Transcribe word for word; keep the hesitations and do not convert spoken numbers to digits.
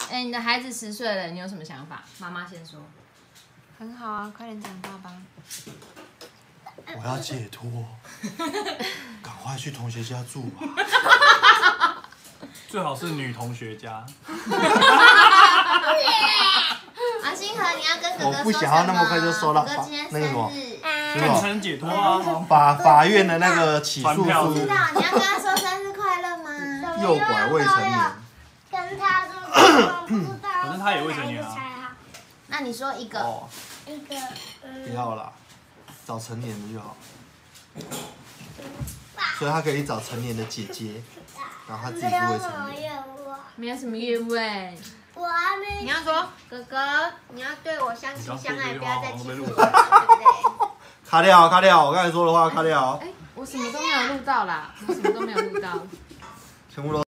哎，你的孩子十岁了，你有什么想法？妈妈先说。 很好啊，快点长大吧。 我要解脱，赶快去同学家住吧。 最好是女同学家。 啊，星河，你要跟哥哥说什么？ 我不想要那么快就收到哥哥今天生那个什么日。 是那你才能解脱啊！ 法法院的那个起诉书， 知道，你要跟他说生日快乐吗？ 诱拐未成年。 跟他说，不知道。 反正他也未成年啊。 那你说一个。 哦， 一个， 不要啦，找成年的就好。所以他可以找成年的姐姐，然后他自己不未成年。 没有什么愿望。 我还没。 你要说哥哥，你要对我相亲相爱，不要再欺负我， 对对不对？ 卡掉，卡掉，我刚才说的话卡掉。 哎，我什么都没有录到啦，我什么都没有录到。 全部都。